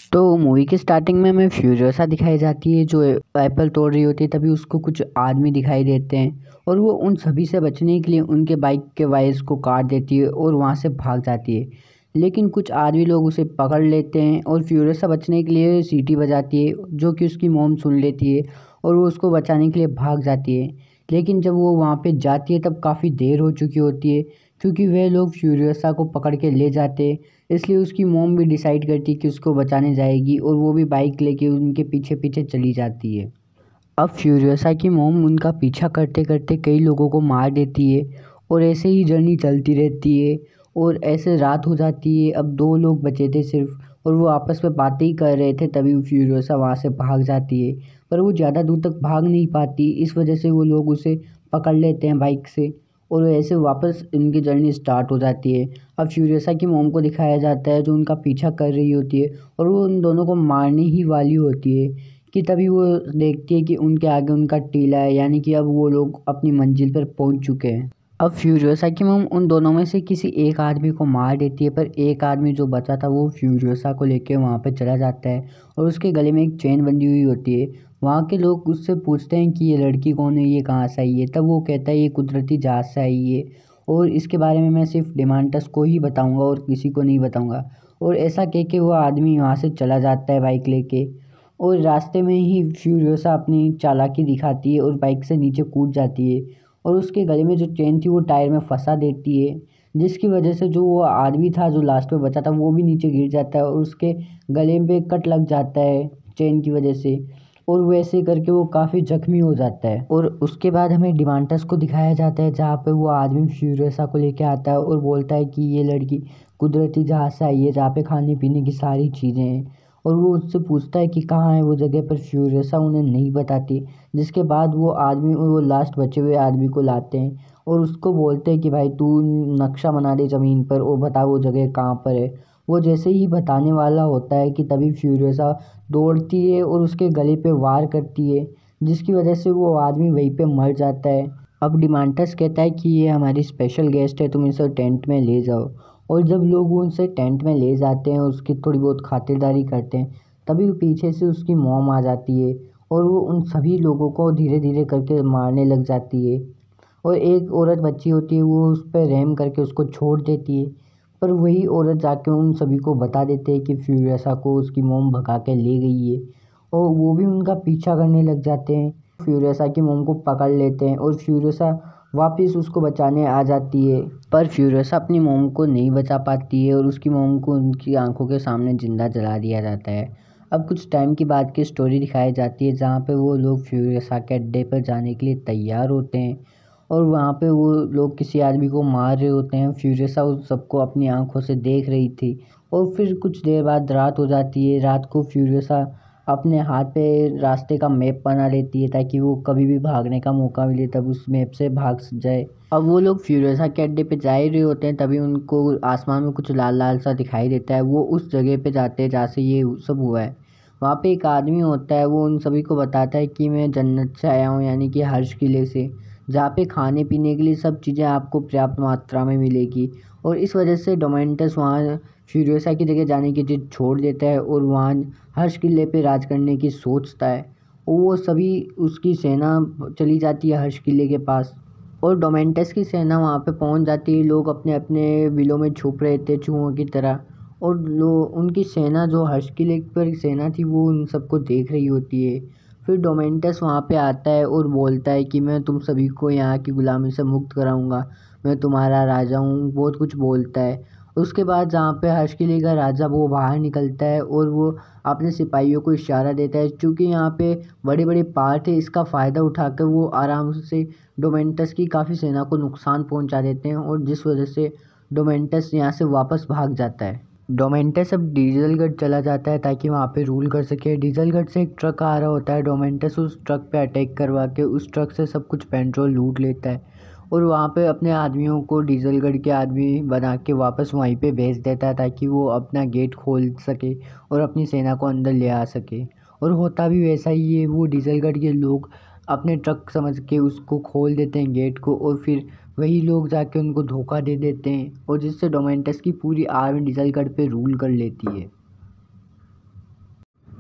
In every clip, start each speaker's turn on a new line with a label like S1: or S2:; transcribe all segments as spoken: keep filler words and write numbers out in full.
S1: तो मूवी के स्टार्टिंग में हमें फ्यूरियोसा दिखाई जाती है जो एप्पल तोड़ रही होती है। तभी उसको कुछ आदमी दिखाई देते हैं और वो उन सभी से बचने के लिए उनके बाइक के वायर्स को काट देती है और वहाँ से भाग जाती है। लेकिन कुछ आदमी लोग उसे पकड़ लेते हैं और फ्यूरियोसा बचने के लिए सीटी बजाती है जो कि उसकी मॉम सुन लेती है और वो उसको बचाने के लिए भाग जाती है। लेकिन जब वो वहाँ पे जाती है तब काफ़ी देर हो चुकी होती है क्योंकि वह लोग फ्यूरियोसा को पकड़ के ले जाते हैं। इसलिए उसकी मॉम भी डिसाइड करती है कि उसको बचाने जाएगी और वो भी बाइक लेके उनके पीछे पीछे चली जाती है। अब फ्यूरियोसा की मॉम उनका पीछा करते करते कई लोगों को मार देती है और ऐसे ही जर्नी चलती रहती है और ऐसे रात हो जाती है। अब दो लोग बचे थे सिर्फ और वो आपस में बातें ही कर रहे थे। तभी फ्यूरियोसा वहाँ से भाग जाती है पर वो ज़्यादा दूर तक भाग नहीं पाती। इस वजह से वो लोग उसे पकड़ लेते हैं बाइक से और ऐसे वापस इनकी जर्नी स्टार्ट हो जाती है। अब फ्यूरियोसा की मॉम को दिखाया जाता है जो उनका पीछा कर रही होती है और वो उन दोनों को मारने ही वाली होती है कि तभी वो देखती है कि उनके आगे उनका टीला है, यानी कि अब वो लोग अपनी मंजिल पर पहुंच चुके हैं। अब फ्यूरियोसा की मॉम उन दोनों में से किसी एक आदमी को मार देती है पर एक आदमी जो बचा था वो फ्यूरियोसा को लेकर वहाँ पर चला जाता है और उसके गले में एक चेन बंधी हुई होती है। वहाँ के लोग उससे पूछते हैं कि ये लड़की कौन है, ये कहाँ से आई है। तब वो कहता है ये कुदरती जहाज़ से आई है और इसके बारे में मैं सिर्फ डिमांटस को ही बताऊंगा और किसी को नहीं बताऊंगा। और ऐसा कह के वो आदमी वहाँ से चला जाता है बाइक लेके और रास्ते में ही फ्यूरियोसा अपनी चालाकी दिखाती है और बाइक से नीचे कूद जाती है और उसके गले में जो चेन थी वो टायर में फंसा देती है, जिसकी वजह से जो वो आदमी था जो लास्ट में बचा था वो भी नीचे गिर जाता है और उसके गले पे कट लग जाता है चेन की वजह से और वैसे करके वो काफ़ी जख्मी हो जाता है। और उसके बाद हमें डिमांटस को दिखाया जाता है जहाँ पे वो आदमी फ्यूरियोसा को लेके आता है और बोलता है कि ये लड़की कुदरती जहाज़ से आई है जहाँ पे खाने पीने की सारी चीज़ें हैं और वो उससे पूछता है कि कहाँ है वो जगह, पर फ्यूरियोसा उन्हें नहीं बताती। जिसके बाद वो आदमी वो लास्ट बचे हुए आदमी को लाते हैं और उसको बोलते हैं कि भाई तू नक्शा बना दे ज़मीन पर और बता वो जगह कहाँ पर है। वो जैसे ही बताने वाला होता है कि तभी फ्यूरियोसा दौड़ती है और उसके गले पे वार करती है, जिसकी वजह से वो आदमी वहीं पे मर जाता है। अब डिमांटस कहता है कि ये हमारी स्पेशल गेस्ट है, तुम इसे टेंट में ले जाओ। और जब लोग उनसे टेंट में ले जाते हैं उसकी थोड़ी बहुत खातिरदारी करते हैं तभी पीछे से उसकी मॉम आ जाती है और वो उन सभी लोगों को धीरे धीरे करके मारने लग जाती है। और एक औरत बच्ची होती है वो उस पर रहम करके उसको छोड़ देती है, पर वही औरत जाके उन सभी को बता देते हैं कि फ्यूरियोसा को उसकी मॉम भगा के ले गई है और वो भी उनका पीछा करने लग जाते हैं। फ्यूरियोसा की मॉम को पकड़ लेते हैं और फ्यूरियोसा वापस उसको बचाने आ जाती है, पर फ्यूरियोसा अपनी मॉम को नहीं बचा पाती है और उसकी मॉम को उनकी आंखों के सामने जिंदा जला दिया जाता है। अब कुछ टाइम की बाद की स्टोरी दिखाई जाती है जहाँ पे वो लोग फ्यूरियोसा के अड्डे पर जाने के लिए तैयार होते हैं और वहाँ पे वो लोग किसी आदमी को मार रहे होते हैं। फ्यूरियोसा उस सबको अपनी आंखों से देख रही थी और फिर कुछ देर बाद रात हो जाती है। रात को फ्यूरियोसा अपने हाथ पे रास्ते का मैप बना लेती है ताकि वो कभी भी भागने का मौका मिले तब उस मैप से भाग जाए। अब वो लोग फ्यूरियोसा के अड्डे पे जा ही रहे होते हैं तभी उनको आसमान में कुछ लाल लाल सा दिखाई देता है। वो उस जगह पे जाते हैं जहाँ से ये सब हुआ है। वहाँ पे एक आदमी होता है वो उन सभी को बताता है कि मैं जन्नत से आया हूँ, यानी कि हर्ष किले से, जहाँ पे खाने पीने के लिए सब चीज़ें आपको पर्याप्त मात्रा में मिलेगी। और इस वजह से डोमेंटस वहाँ फ्यूरियोसा की जगह जाने की जिद छोड़ देता है और वहाँ हर्ष किले पे राज करने की सोचता है और वो सभी उसकी सेना चली जाती है हर्ष किले के पास और डोमेंटस की सेना वहाँ पे पहुँच जाती है। लोग अपने अपने बिलों में छुप रहे थे चूहों की तरह और लोग उनकी सेना जो हर्ष किले पर सेना थी वो उन सबको देख रही होती है। फिर डोमेंटस वहाँ पे आता है और बोलता है कि मैं तुम सभी को यहाँ की गुलामी से मुक्त कराऊंगा, मैं तुम्हारा राजा हूँ, बहुत कुछ बोलता है। उसके बाद जहाँ पे हर्ष किले का राजा वो बाहर निकलता है और वो अपने सिपाहियों को इशारा देता है। चूँकि यहाँ पे बड़े बड़े पहाड़ थे इसका फ़ायदा उठाकर वो आराम से डोमेंटस की काफ़ी सेना को नुकसान पहुँचा देते हैं और जिस वजह से डोमेंटस यहाँ से वापस भाग जाता है। डोमेंटस अब डीजलगढ़ चला जाता है ताकि वहाँ पे रूल कर सके। डीजलगढ़ से एक ट्रक आ रहा होता है, डोमेंटस उस ट्रक पे अटैक करवा के उस ट्रक से सब कुछ पेट्रोल लूट लेता है और वहाँ पे अपने आदमियों को डीजलगढ़ के आदमी बना के वापस वहीं पे भेज देता है ताकि वो अपना गेट खोल सके और अपनी सेना को अंदर ले आ सके। और होता भी वैसा ही है, वो डीजलगढ़ के लोग अपने ट्रक समझ के उसको खोल देते हैं गेट को और फिर वही लोग जाके उनको धोखा दे देते हैं और जिससे डोमेंटस की पूरी आर्मी डीजलगढ़ पे रूल कर लेती है।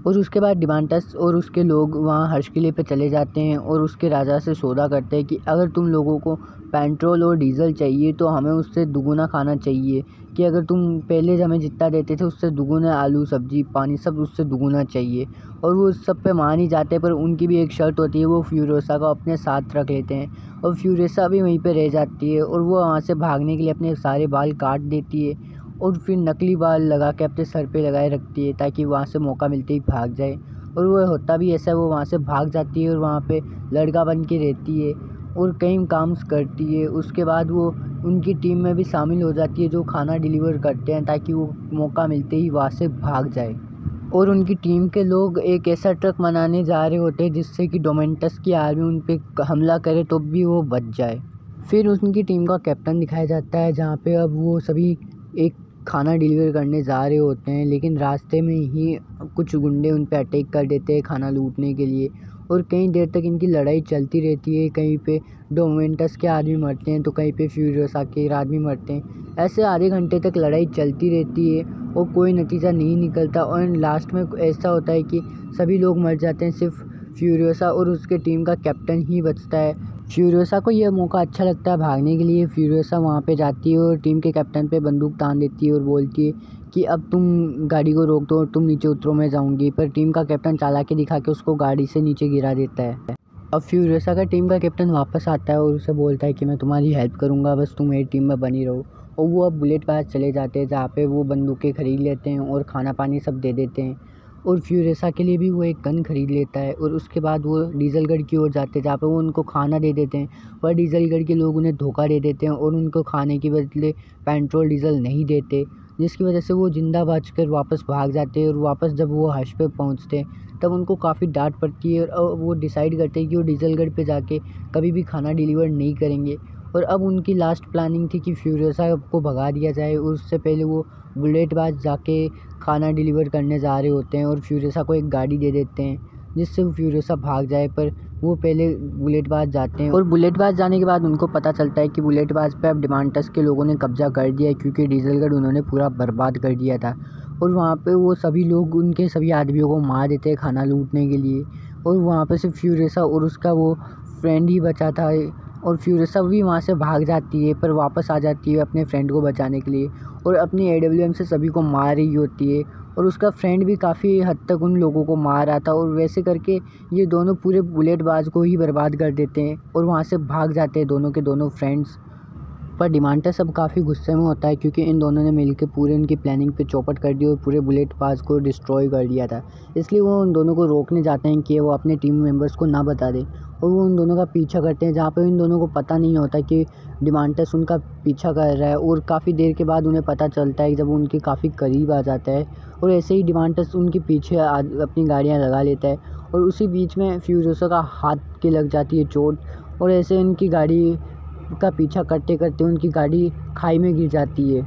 S1: और उसके बाद डिमांटस और उसके लोग वहाँ हर्ष किले पे चले जाते हैं और उसके राजा से सौदा करते हैं कि अगर तुम लोगों को पेट्रोल और डीजल चाहिए तो हमें उससे दुगुना खाना चाहिए, कि अगर तुम पहले हमें जितना देते थे उससे दुगुना आलू सब्जी पानी सब उससे दुगुना चाहिए। और वो उस सब पे मान ही जाते हैं, पर उनकी भी एक शर्त होती है, वो फ्यूरियोसा को अपने साथ रख लेते हैं और फ्यूरियोसा भी वहीं पे रह जाती है और वो वहाँ से भागने के लिए अपने सारे बाल काट देती है और फिर नकली बाल लगा के अपने सर पे लगाए रखती है ताकि वहाँ से मौका मिलते ही भाग जाए। और वो होता भी ऐसा है, वो वहाँ से भाग जाती है और वहाँ पे लड़का बन के रहती है और कई काम करती है। उसके बाद वो उनकी टीम में भी शामिल हो जाती है जो खाना डिलीवर करते हैं ताकि वो मौका मिलते ही वहाँ से भाग जाए। और उनकी टीम के लोग एक ऐसा ट्रक बनाने जा रहे होते हैं जिससे कि डोमेंटस की आर्मी उन पर हमला करे तो भी वो बच जाए। फिर उनकी टीम का कैप्टन दिखाया जाता है जहाँ पे अब वो सभी एक खाना डिलीवर करने जा रहे होते हैं, लेकिन रास्ते में ही कुछ गुंडे उन पे अटैक कर देते हैं खाना लूटने के लिए और कई देर तक इनकी लड़ाई चलती रहती है। कहीं पे डोमेंटस के आदमी मरते हैं तो कहीं पे फ्यूरियोसा के आदमी मरते हैं। ऐसे आधे घंटे तक लड़ाई चलती रहती है और कोई नतीजा नहीं निकलता और लास्ट में ऐसा होता है कि सभी लोग मर जाते हैं, सिर्फ फ्यूरियोसा और उसके टीम का कैप्टन ही बचता है। फ्यूरियोसा को यह मौका अच्छा लगता है भागने के लिए। फ्यूरियोसा वहाँ पे जाती है और टीम के कैप्टन पे बंदूक तान देती है और बोलती है कि अब तुम गाड़ी को रोक दो और तुम नीचे उतरो, मैं जाऊँगी। पर टीम का कैप्टन चालाकी दिखा के उसको गाड़ी से नीचे गिरा देता है। अब फ्यूरियोसा का टीम का कैप्टन वापस आता है और उसे बोलता है कि मैं तुम्हारी हेल्प करूँगा, बस तुम मेरी टीम में बनी रहो। और वो अब बुलेट बाज़ चले जाते हैं जहाँ पे वो बंदूकें खरीद लेते हैं और खाना पानी सब दे देते हैं और फ्यूरियोसा के लिए भी वो एक गन खरीद लेता है। और उसके बाद वो डीजलगढ़ की ओर जाते हैं जहाँ पे वो उनको खाना दे देते हैं, पर डीजलगढ़ के लोग उन्हें धोखा दे देते हैं और उनको खाने के बदले पेट्रोल डीजल नहीं देते, जिसकी वजह से वो जिंदा बचकर वापस भाग जाते हैं। और वापस जब वो हर्ष पे पहुँचते हैं तब उनको काफ़ी डांट पड़ती है और वो डिसाइड करते हैं कि वो डीजलगढ़ पे जाके कभी भी खाना डिलीवर नहीं करेंगे। और अब उनकी लास्ट प्लानिंग थी कि फ्यूरियोसा को भगा दिया जाए और उससे पहले वो बुलेट बाज़ जाके खाना डिलीवर करने जा रहे होते हैं और फ्यूरियोसा को एक गाड़ी दे देते हैं जिससे वो फ्यूरियोसा भाग जाए, पर वो पहले बुलेट बाज़ जाते हैं। और बुलेट बाज़ जाने के बाद उनको पता चलता है कि बुलेट बाज़ पे अब डिमांटस के लोगों ने कब्जा कर दिया है क्योंकि डीजलगढ़ उन्होंने पूरा बर्बाद कर दिया था। और वहाँ पे वो सभी लोग उनके सभी आदमियों को मार देते हैं खाना लूटने के लिए और वहाँ पे सिर्फ फ्यूरियोसा और उसका वो फ्रेंड ही बचा था। और फ्यूरियोसा भी वहाँ से भाग जाती है पर वापस आ जाती है अपने फ्रेंड को बचाने के लिए और अपनी ए डब्ल्यू एम से सभी को मार रही होती है। और उसका फ्रेंड भी काफ़ी हद तक उन लोगों को मार रहा था और वैसे करके ये दोनों पूरे बुलेट बाज़ को ही बर्बाद कर देते हैं और वहाँ से भाग जाते हैं दोनों के दोनों फ्रेंड्स। पर डिमांटस अब काफ़ी गुस्से में होता है क्योंकि इन दोनों ने मिलकर पूरे उनकी प्लानिंग पे चौपट कर दी और पूरे बुलेट बाज़ को डिस्ट्रॉय कर दिया था। इसलिए वो उन दोनों को रोकने जाते हैं कि वो अपने टीम मेंबर्स को ना बता दें और वो उन दोनों का पीछा करते हैं जहाँ पे इन दोनों को पता नहीं होता कि डिमांटस उनका पीछा कर रहा है। और काफ़ी देर के बाद उन्हें पता चलता है जब वो उनके काफ़ी करीब आ जाता है और ऐसे ही डिमांटस उनके पीछे अपनी गाड़ियाँ लगा लेता है और उसी बीच में फ्यूरियोसा का हाथ के लग जाती है चोट और ऐसे उनकी गाड़ी का पीछा करते करते उनकी गाड़ी खाई में गिर जाती है।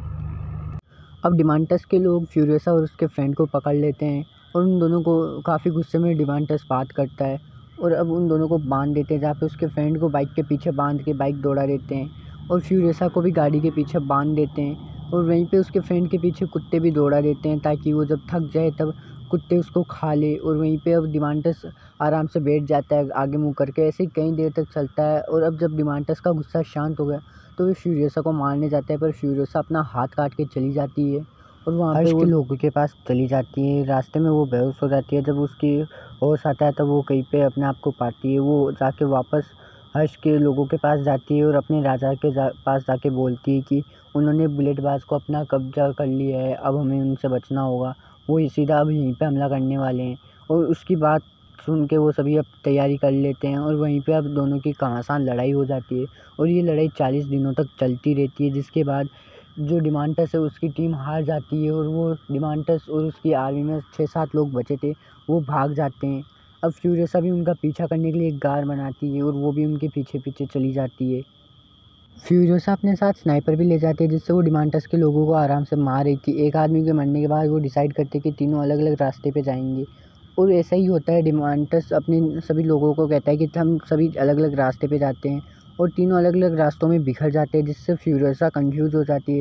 S1: अब डिमांटस के लोग फ्यूरियोसा और उसके फ्रेंड को पकड़ लेते हैं और उन दोनों को काफ़ी गुस्से में डिमांटस बात करता है और अब उन दोनों को बांध देते हैं जहाँ पे उसके फ्रेंड को बाइक के पीछे बांध के बाइक दौड़ा देते हैं और फ्यूरियोसा को भी गाड़ी के पीछे बांध देते हैं और वहीं पे उसके फ्रेंड के पीछे कुत्ते भी दौड़ा देते हैं ताकि वो जब थक जाए तब कुत्ते उसको खा ले। और वहीं पे अब डिमांटस आराम से बैठ जाता है आगे मुँह करके। ऐसे ही कई देर तक चलता है और अब जब डिमांटस का गुस्सा शांत हो गया तो वो फ्यूरियोसा को मारने जाता है, पर फ्यूरियोसा अपना हाथ काट के चली जाती है और वहाँ पे वो लोगों के पास चली जाती है। रास्ते में वो बेहोश हो जाती है। जब उसकी होश आता है तब वो कहीं पे अपने आप को पाती है। वो जाके वापस हर्ष के लोगों के पास जाती है और अपने राजा के जा, पास जाके बोलती है कि उन्होंने बुलेट बाज़ को अपना कब्जा कर लिया है, अब हमें उनसे बचना होगा, वो सीधा अब यहीं पे हमला करने वाले हैं। और उसकी बात सुन के वो सभी अब तैयारी कर लेते हैं और वहीं पे अब दोनों की घमासान लड़ाई हो जाती है और ये लड़ाई चालीस दिनों तक चलती रहती है, जिसके बाद जो डिमांटस है उसकी टीम हार जाती है और वो डिमांटस और उसकी आर्मी में छः सात लोग बचे थे वो भाग जाते हैं। अब फ्यूरियोसा भी उनका पीछा करने के लिए एक गार बनाती है और वो भी उनके पीछे पीछे चली जाती है। फ्यूरियोसा अपने साथ स्नाइपर भी ले जाती है जिससे वो डिमांटस के लोगों को आराम से मार रही थी। एक आदमी के मरने के बाद वो डिसाइड करते कि तीनों अलग अलग रास्ते पे जाएंगे और ऐसा ही होता है। डिमांटस अपने सभी लोगों को कहता है कि हम सभी अलग अलग रास्ते पे जाते हैं और तीनों अलग अलग रास्तों में बिखर जाते हैं, जिससे फ्यूरियोसा कंफ्यूज हो जाती है।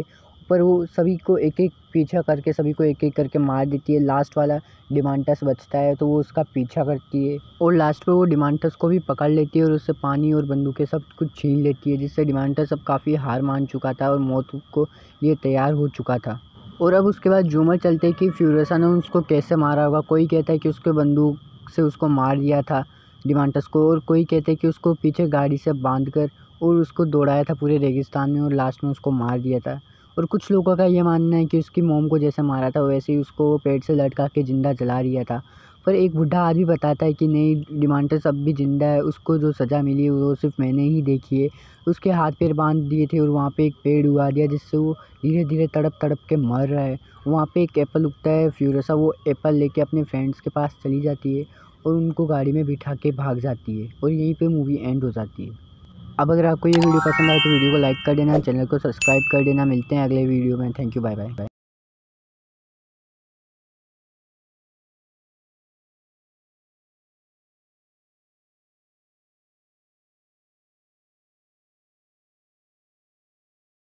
S1: पर वो सभी को एक एक पीछा करके सभी को एक एक करके मार देती है। लास्ट वाला डिमांटस बचता है तो वो उसका पीछा करती है और लास्ट में वो डिमांटस को भी पकड़ लेती है और उससे पानी और बंदूकें सब कुछ छीन लेती है, जिससे डिमांटस अब काफ़ी हार मान चुका था और मौत को लिए तैयार हो चुका था। और अब उसके बाद जूमर चलते कि फ्यूरियोसा ने उसको कैसे मारा होगा। कोई कहता है कि उसके बंदूक से उसको मार दिया था डिमांटस को, और कोई कहते हैं कि उसको पीछे गाड़ी से बांध कर और उसको दौड़ाया था पूरे रेगिस्तान में और लास्ट में उसको मार दिया था। और कुछ लोगों का ये मानना है कि उसकी मोम को जैसे मारा था वैसे ही उसको पेट से लटका के ज़िंदा जला दिया था। पर एक बूढ़ा आदमी बताता है कि नहीं, डिमांटस अब भी ज़िंदा है, उसको जो सज़ा मिली है वो सिर्फ मैंने ही देखी है। उसके हाथ पैर बांध दिए थे और वहाँ पे एक पेड़ उगा दिया जिससे वो धीरे धीरे तड़प तड़प के मर रहा है। वहाँ पे एक एप्पल उगता है, फ्यूरियोसा वो एप्पल लेके अपने फ्रेंड्स के पास चली जाती है और उनको गाड़ी में बिठा के भाग जाती है और यहीं पे मूवी एंड हो जाती है। अब अगर आपको ये वीडियो पसंद आए तो वीडियो को लाइक कर देना, चैनल को सब्सक्राइब कर देना। मिलते हैं अगले वीडियो में। Thank you, bye bye.